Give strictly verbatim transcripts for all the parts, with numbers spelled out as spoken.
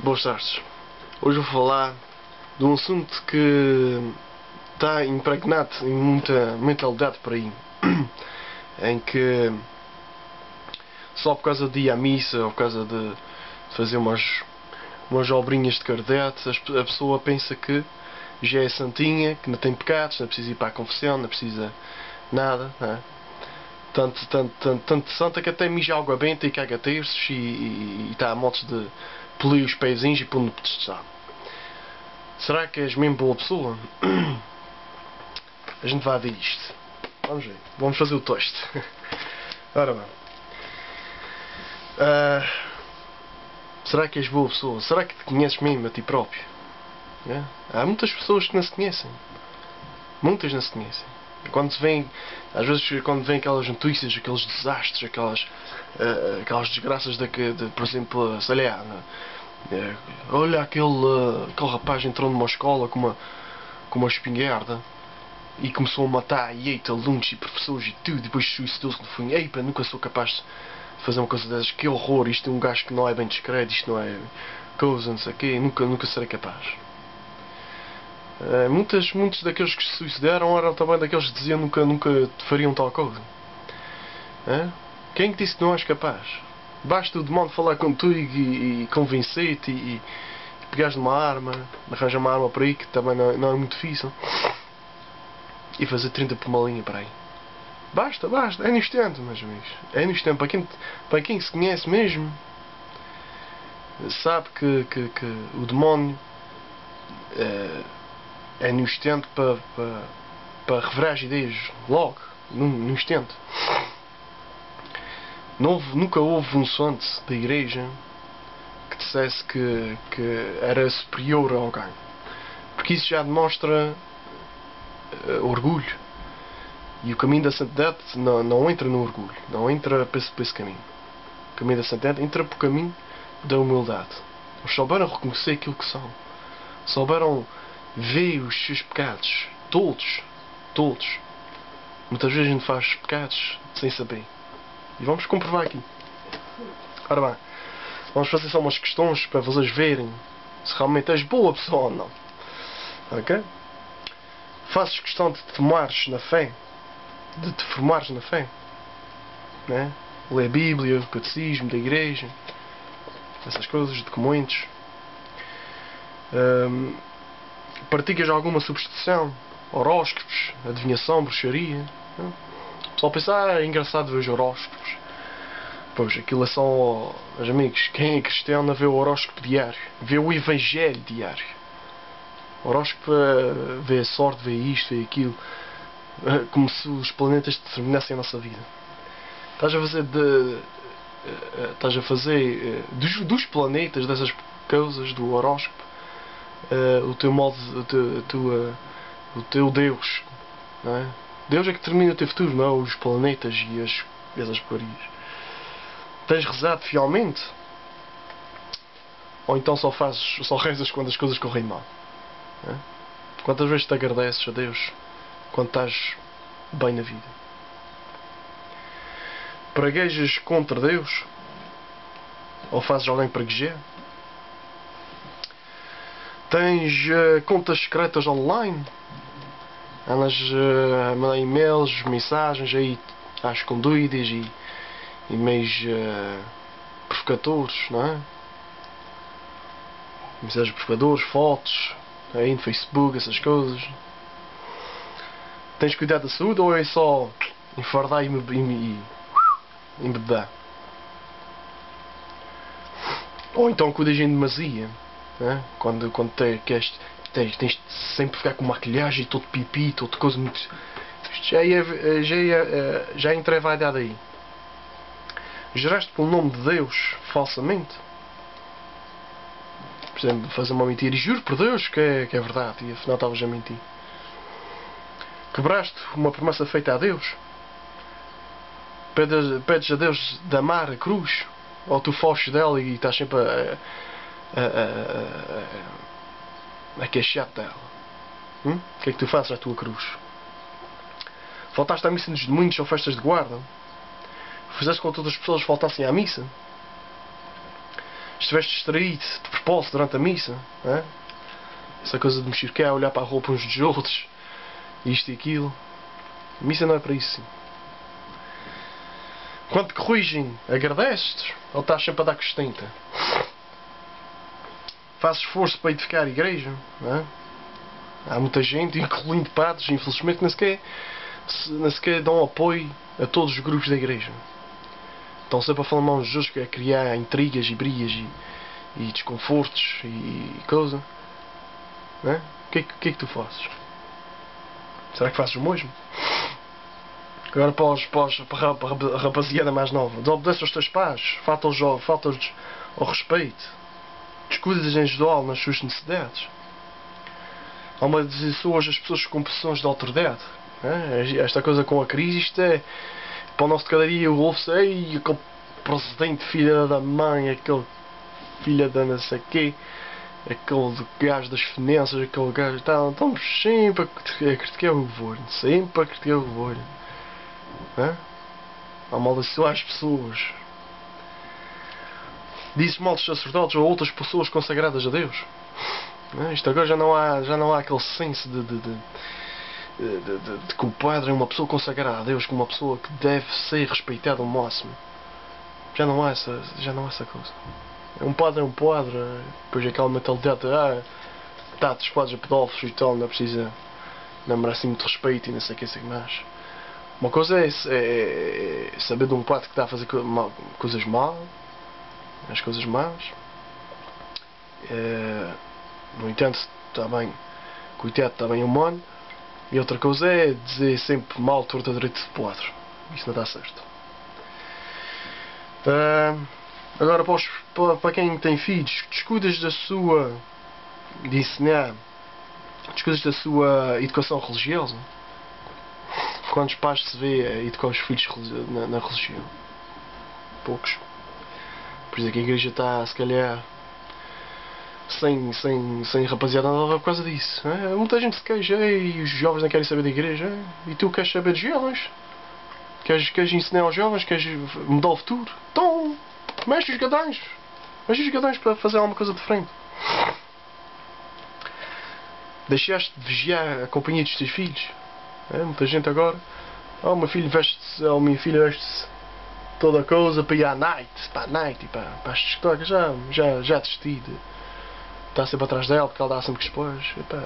Boas tardes. Hoje vou falar de um assunto que está impregnado em muita mentalidade por aí, em que só por causa de ir à missa ou por causa de fazer umas, umas obrinhas de caridade, a pessoa pensa que já é santinha, que não tem pecados, não precisa ir para a confissão, não precisa nada, não é? Tanto, tanto, tanto, tanto santa que até mija água benta e caga terços e, e, e está a modos de polir os pezinhos e pôr no pedestal. Será que és mesmo boa pessoa? A gente vai ver isto. Vamos ver. Vamos fazer o teste. Ora bem. Uh, será que és boa pessoa? Será que te conheces mesmo a ti próprio? É? Há muitas pessoas que não se conhecem. Muitas não se conhecem. Quando se vem, às vezes quando vem aquelas notícias, aqueles desastres, aquelas, uh, aquelas desgraças de, de, por exemplo, sei lá, uh, olha aquele, uh, aquele rapaz entrou numa escola com uma, com uma espingarda e começou a matar e eita, alunos e professores e tudo, depois suicidou-se no fim. Ei, pá, nunca sou capaz de fazer uma coisa dessas, que horror, isto é um gajo que não é bem discreto, isto não é coisa, não sei o quê, nunca, nunca serei capaz. Uh, muitas, muitos daqueles que se suicidaram eram também daqueles que diziam nunca, nunca te fariam tal coisa. Uh? Quem que disse que não és capaz? Basta o demónio falar contigo e, e convencer-te e, e pegares numa arma, arranjar uma arma por aí, que também não, não é muito difícil, e fazer trinta por uma linha para aí. Basta, basta, é no instante, meus amigos. É no instante. Para quem, para quem se conhece mesmo, sabe que, que, que o demónio uh, é no instante para, para, para revelar as ideias logo, num, num instante. Não houve, nunca houve um santo da igreja que dissesse que, que era superior a alguém, porque isso já demonstra uh, orgulho, e o caminho da santidade não, não entra no orgulho, não entra para esse, para esse caminho. O caminho da santidade entra para o caminho da humildade. Eles souberam reconhecer aquilo que são, souberam ver os seus pecados, todos, todos. Muitas vezes a gente faz pecados sem saber. E vamos comprovar aqui. Ora bem, vamos fazer só umas questões para vocês verem se realmente és boa pessoa ou não. Ok? Fazes questão de te formares na fé, de te formares na fé, né? Ler a Bíblia, o catecismo da igreja, essas coisas, documentos. Um, Praticas alguma superstição, horóscopos, adivinhação, bruxaria? Né? O pessoal pensa, ah, é engraçado ver os horóscopos. Pois, aquilo é só, meus amigos, quem é cristão vê o horóscopo diário, vê o evangelho diário. O horóscopo vê a sorte, vê isto, vê aquilo, como se os planetas determinassem a nossa vida. Estás a fazer de, estás a fazer dos, dos planetas, dessas coisas do horóscopo, Uh, o teu modo, o teu, a tua, o teu Deus, não é? Deus é que determina o teu futuro, não é? Os planetas e as, essas porcarias. Tens rezado fielmente? Ou então só fazes, só rezas quando as coisas correm mal? Não é? Quantas vezes te agradeces a Deus quando estás bem na vida? Praguejas contra Deus? Ou fazes alguém praguejar? Tens uh, contas secretas online? Andas uh, a mandar e-mails, mensagens aí às escondidas e e-mails uh, provocadores, não é? Mensagens provocadores, fotos aí no Facebook, essas coisas. Tens cuidado da saúde ou é só enfardar e embebedar? Ou então cuidas em demasia? É? Quando, quando te, queres, tens, tens de sempre ficar com maquilhagem, todo pipi, toda coisa muito. Isto já é, já é, já entra a vaidade aí. Juraste pelo nome de Deus falsamente? Por exemplo, fazer uma mentira e juro por Deus que é, que é verdade e afinal estavas a mentir. Quebraste uma promessa feita a Deus? Pedes, pedes a Deus de amar a cruz? Ou tu foges dela e estás sempre a. A, a, a, a queixar-te dela? Hum? O que é que tu fazes à tua cruz? Faltaste à missa nos domingos ou festas de guarda? Fizeste com que todas as pessoas faltassem à missa? estiveste distraído de propósito durante a missa, não é? Essa coisa de mexer cá, olhar para a roupa uns dos outros, isto e aquilo. A missa não é para isso, sim. Quando te corrigem, agradeces ou estás sempre a dar costenta? Fazes esforço para edificar a igreja, não é? Há muita gente, incluindo padres, infelizmente, que nem sequer, nem sequer dão apoio a todos os grupos da igreja. Estão sempre a falar mal de Jesus, que é criar intrigas e brigas e, e desconfortos e, e coisa. Não é? O que é, que é que tu fazes? Será que fazes o mesmo? Agora para, os, para, os, para a rapaziada mais nova, desobedece aos teus pais, falta-lhes falta ao respeito, descuidas em geral nas suas necessidades. Há uma dizer hoje as pessoas com posições de autoridade. É? Esta coisa com a crise, isto é para o nosso de cada dia, ouve-se, ei, aquele presidente, filha da mãe, aquele filha da não sei quê, aquele gajo das finanças, aquele gajo, tá, estamos sempre a criticar o governo, sempre a criticar o governo. É? A amaldiçoar as pessoas. Diz mal dos sacerdotes ou outras pessoas consagradas a Deus. É? Isto agora já não há, já não há aquele senso de, de, de, de, de, de que o padre é uma pessoa consagrada a Deus, como uma pessoa que deve ser respeitada ao máximo. Já não há essa, já não há essa coisa. Um padre é um padre, depois aquela mentalidade de ah, tá, dos padres a pedófilos e tal, não é preciso, não merece assim muito respeito e não sei o que, sei mais. Uma coisa é, é, é saber de um padre que está a fazer co mal, coisas mal, as coisas más. É, no entanto, está bem, coitado, está bem humano. E outra coisa é dizer sempre mal, torto a direito de padre. Isso não dá certo. É, agora, para, os, para, para quem tem filhos, descuidas da sua, de ensinar, descuidas da sua educação religiosa. Quantos pais se vê a educar os filhos na, na religião? Poucos. Por isso é que a igreja está, se calhar, sem, sem, sem rapaziada nova por causa disso. É? Muita gente se queixa e os jovens não querem saber da igreja. É? E tu queres saber dos jovens? Queres, queres ensinar aos jovens? Queres mudar o futuro? Então, mexe os gadões. Mexe os gadões para fazer alguma coisa diferente. Deixaste de vigiar a companhia dos teus filhos. É, muita gente agora, oh, o meu filho veste-se, ou oh, minha filha veste-se toda a coisa para ir à night, para a night e para, para as discotecas, já, já, já desisti de estar sempre atrás dela porque ela dá sempre que expôs.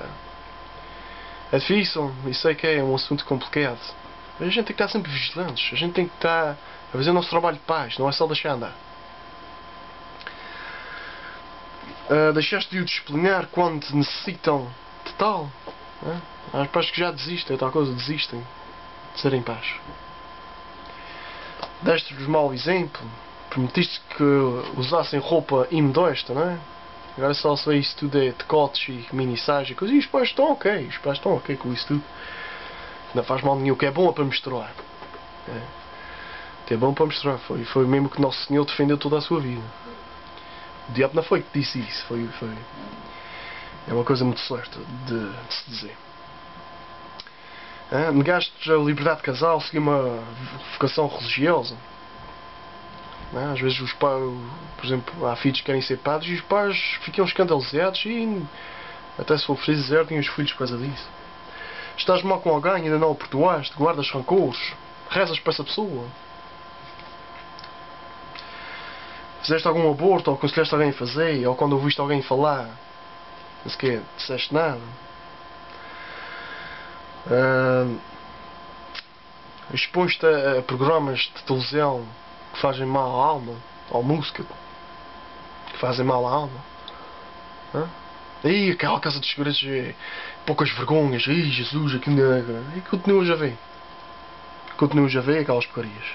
É difícil, e sei que é um assunto complicado, mas a gente tem que estar sempre vigilantes, a gente tem que estar a fazer o nosso trabalho de paz, não é só deixar andar. Uh, deixaste de o disciplinar quando necessitam de tal. É? Há pais que já desistem, é tal coisa, desistem de serem pais. Deste-vos mau exemplo, permitiste que usassem roupa imodesta, não é? Agora só se vê isso tudo é decotes e minissagem e coisas, e os pais estão ok, os pais estão ok com isso tudo. Não faz mal nenhum, o que é bom é para misturar. É, o que é bom para misturar, foi, foi mesmo que Nosso Senhor defendeu toda a sua vida. O diabo não foi que disse isso, foi, foi, é uma coisa muito certa de, de se dizer. Ah, negaste a liberdade de casal, seguir uma vocação religiosa. Ah, às vezes os pais, por exemplo, há filhos que querem ser padres e os pais ficam escandalizados e até se for preciso desertem os filhos por causa disso. Estás mal com alguém, ainda não o perdoaste, guardas rancores, rezas para essa pessoa. Fizeste algum aborto ou aconselhaste alguém a fazer, ou quando ouviste alguém falar, não sei o quê, disseste nada. Uh, expões-te a, a programas de televisão que fazem mal à alma, ou música que fazem mal à alma. Uh? E aquela casa de segurança é poucas vergonhas, ai Jesus, aqui não é. E continuas a ver, continuas a ver aquelas porcarias.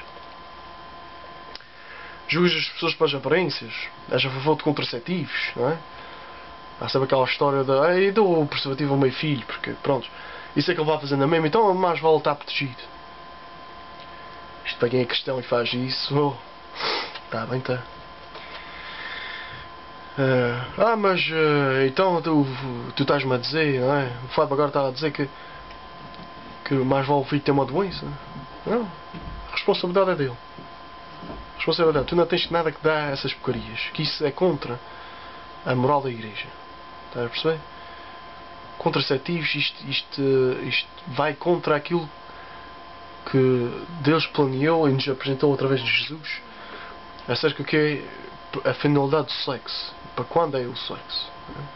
Julgas as pessoas pelas aparências, és a favor de contraceptivos, não é? Há sempre aquela história de ai, dou o preservativo ao meu filho, porque pronto. Isso é que ele vai fazendo a mesma, então mais vale estar protegido. Isto para quem é cristão e faz isso, oh, está bem, está. Uh, ah, mas uh, então tu, tu estás-me a dizer, não é? O Fábio agora está a dizer que, que mais vale o filho ter uma doença. Não, a responsabilidade é dele. A Responsabilidade. Tu não tens nada que dar a essas porcarias. Que isso é contra a moral da igreja. Estás a perceber? Contraceptivos, isto, isto, isto vai contra aquilo que Deus planeou e nos apresentou através de Jesus acerca do que é a finalidade do sexo. Para quando é o sexo.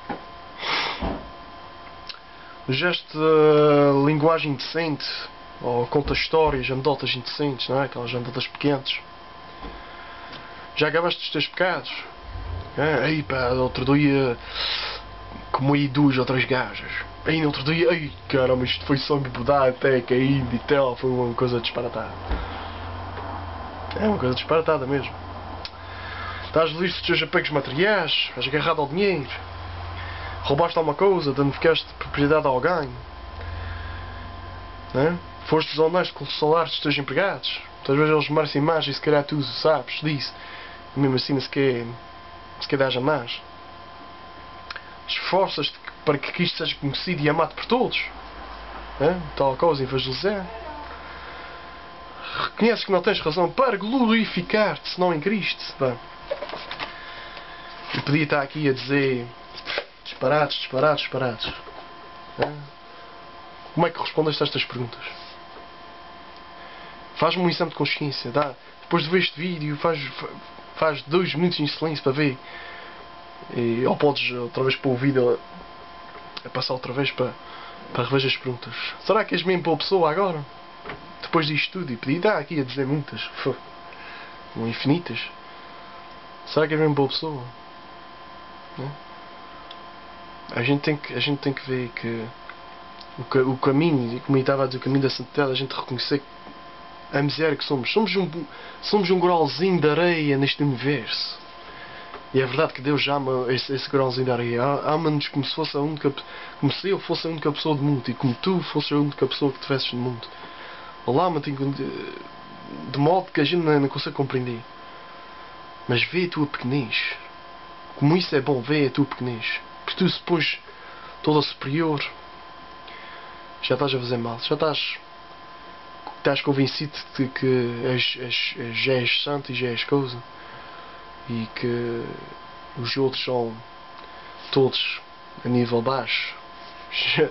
O gesto de linguagem decente, ou conta histórias, anedotas indecentes, não é? Aquelas anedotas pequenas. Já acabaste dos teus pecados? É? Ei pá, outro dia comi duas ou três gajas. Aí no outro dia, ai caramba, isto foi só me mudar até caindo e tal, foi uma coisa disparatada. É uma coisa disparatada mesmo. Estás livre dos teus apegos materiais, estás agarrado ao dinheiro, roubaste alguma coisa, danificaste propriedade a alguém, não é? Foste desonesto com os salários dos teus empregados. Muitas vezes eles merecem mais e se calhar tu sabes disso. E mesmo assim, se quer, se quer dar jamais. Esforças-te para que isto seja conhecido e amado por todos. É? Tal coisa, evangelizar. Reconheces que não tens razão para glorificar-te, senão em Cristo. Bem, eu podia estar aqui a dizer disparados, disparados, disparados. É? Como é que respondeste a estas perguntas? Faz-me um exame de consciência. Dá. Depois de ver este vídeo, faz, faz dois minutos em silêncio para ver. E, ou podes outra vez pôr o vídeo a passar outra vez para, para rever as perguntas. Será que és mesmo boa pessoa agora? Depois disto tudo, e podia estar aqui a dizer muitas, ou infinitas. Será que és mesmo boa pessoa? Não? A gente tem que, a gente tem que ver que o, o caminho, e como eu estava a dizer, o caminho da santidade, a gente reconhecer a miséria que somos. Somos um, somos um grauzinho de areia neste universo. E é verdade que Deus ama esse, esse grauzinho de areia. Ama-nos como se fosse a única, como se eu fosse a única pessoa do mundo e como tu fosses a única pessoa que tivesses no mundo. Ele ama-te de modo que a gente não, não consegue compreender. Mas vê a tua pequenez. Como isso é bom, vê a tua pequenez. Porque tu se pões toda superior, já estás a fazer mal. Já estás, estás convencido de que és, és, és, já és santo e já és coisa. E que os outros são todos a nível baixo. Já,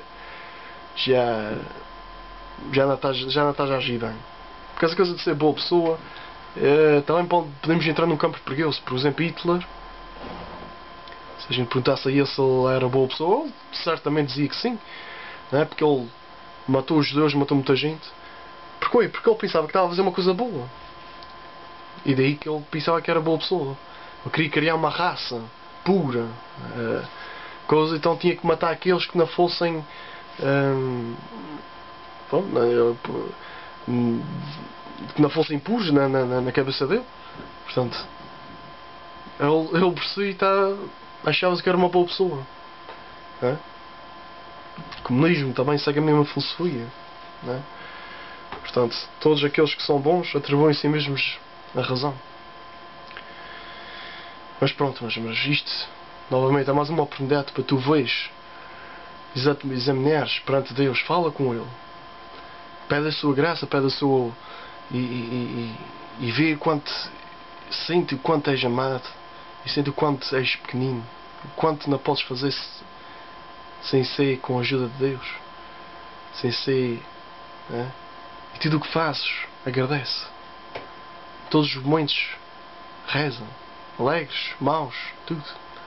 já, já, não, estás, já não estás a agir bem. Porque essa coisa de ser boa pessoa, é, também pode, podemos entrar num campo perigoso. Por exemplo, Hitler, se a gente perguntasse a ele se ele era boa pessoa, ele certamente dizia que sim, não é? Porque ele matou os judeus, matou muita gente. Porquê? Porque ele pensava que estava a fazer uma coisa boa. E daí que ele pensava que era boa pessoa. Ele queria criar uma raça pura. Uh, coisa, então tinha que matar aqueles que não fossem. Um, bom, um, que não fossem puros na, na, na cabeça dele. Portanto, ele, ele por si tá, achava-se que era uma boa pessoa. É? O comunismo também segue a mesma filosofia. É? Portanto, todos aqueles que são bons atribuem a si mesmos a razão. Mas pronto, mas, mas isto novamente é mais uma oportunidade para tu veres, examinares perante Deus, fala com Ele, pede a sua graça, pede a sua e, e, e, e vê o quanto sente o quanto és amado e sente o quanto és pequenino, o quanto não podes fazer sem ser com a ajuda de Deus, sem ser, né? E tudo o que fazes agradece. Todos os momentos rezam, alegres, maus, tudo.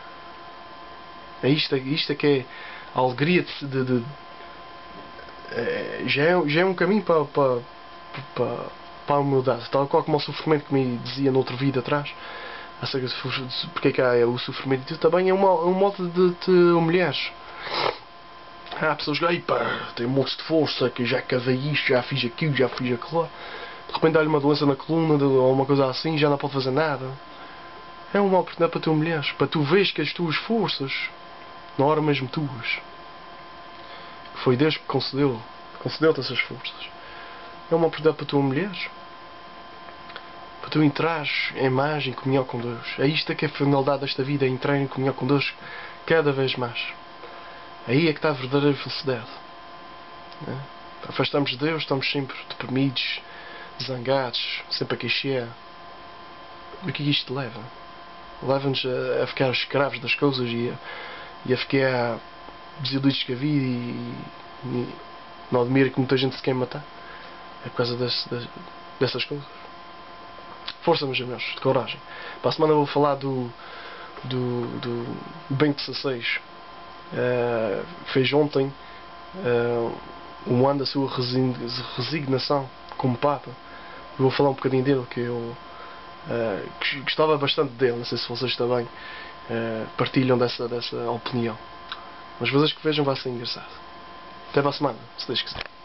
É isto, é isto é que é a alegria de, de, de é, já, é, já é um caminho para, para, para, para a humildade, tal qual como o sofrimento que me dizia noutro vídeo atrás, acerca de porque é que há o sofrimento, e também é uma, um modo de te humilhares. Há pessoas que, ei pá, tem um monte de força, que já cavei isto, já fiz aquilo, já fiz aquilo. De repente dá-lhe uma doença na coluna ou uma coisa assim, já não pode fazer nada. É uma oportunidade para te humilhares, para tu veres que as tuas forças não eram mesmo tuas. Foi Deus que concedeu, concedeu-te essas forças. É uma oportunidade para tu humilhares, para tu entrares em mais em comunhão com Deus. É isto que é a finalidade desta vida, é entrar em comunhão com Deus cada vez mais. Aí é que está a verdadeira felicidade. É? Afastamos de Deus, estamos sempre deprimidos, zangados, sempre a queixar. o que é que isto leva? Leva-nos a, a ficar escravos das coisas e a, e a ficar desiludidos com a vida e, e não admira que muita gente se quer matar. É por causa desse, desse, dessas coisas. Força, meus amigos, de coragem. Para a semana eu vou falar do do, do Bento dezasseis. Uh, fez ontem uh, um ano da sua resignação como Papa. Eu vou falar um bocadinho dele, que eu uh, gostava bastante dele. Não sei se vocês também uh, partilham dessa, dessa opinião. Mas vocês que vejam, vai ser engraçado. Até para a semana, se Deus quiser.